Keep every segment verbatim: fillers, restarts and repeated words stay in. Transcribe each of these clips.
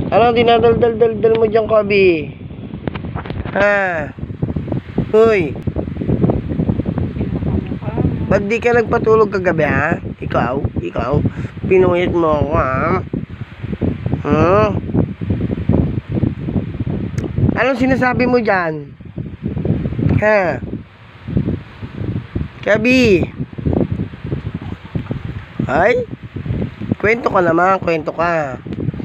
Ano dinadal-dal-dal-dal mo dyan, Kobe? Ha? Uy. Ba't di ka nagpatulog kagabi, ha? Ikaw? Ikaw? Pinuyat mo ako, ha? Hmm? Anong sinasabi mo dyan? Ha? Kabi? Ay? Kwento ka naman, kwento ka.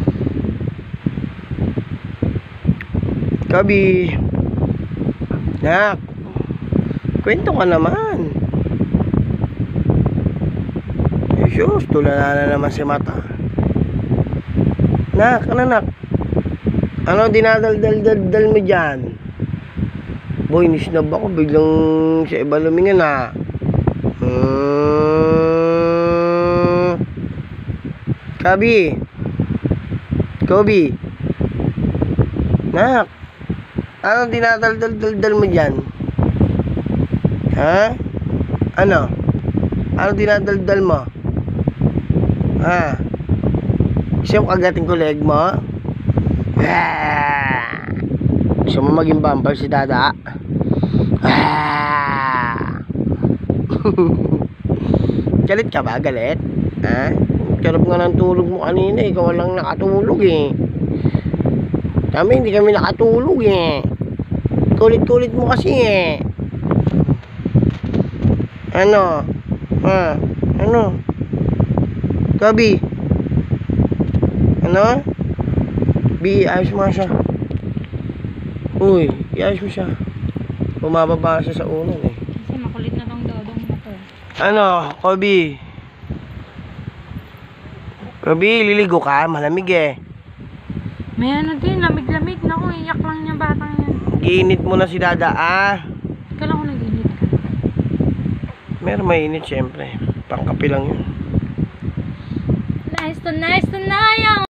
Kabi? Nak? Kwento ka naman. Diyos, tulala na naman si mata. Nak, ano nak? Ano dinadal-dal-dal mo dyan? Boy, nisnab ako. Biglang sa iba lumingan ha. Hmm. Kabi? Kobe? Nak? Ano dinadal-dal-dal mo dyan? Ha? Ano? Ano dinadal-dal mo? Ha? Gusto mo kagating ko leg mo? Ah! Gusto mo maging bumper si dada? Ah! Galit ka ba? Galit? Ha? Karap nga ng tulog mo kanina. Ikaw lang nakatulog eh. Kami hindi kami nakatulog eh. Kulit-kulit mo kasi eh. Ano? Ha? Ano? Gabi? Ano? Bi, ayos mo siya. Uy, iayos mo siya. Bumababa siya sa unan eh. Kasi makulit na tong dodong mo to. Ano, Kobe? Kobe, liligo ka? Malamig eh. May ano din, lamig-lamig na ko. Iyak lang niya batang yan. Giinit mo na si dada ah. Kailan ko nag-init ka? Meron mainit syempre. Pangkapi lang yun. Nice to nice to na yung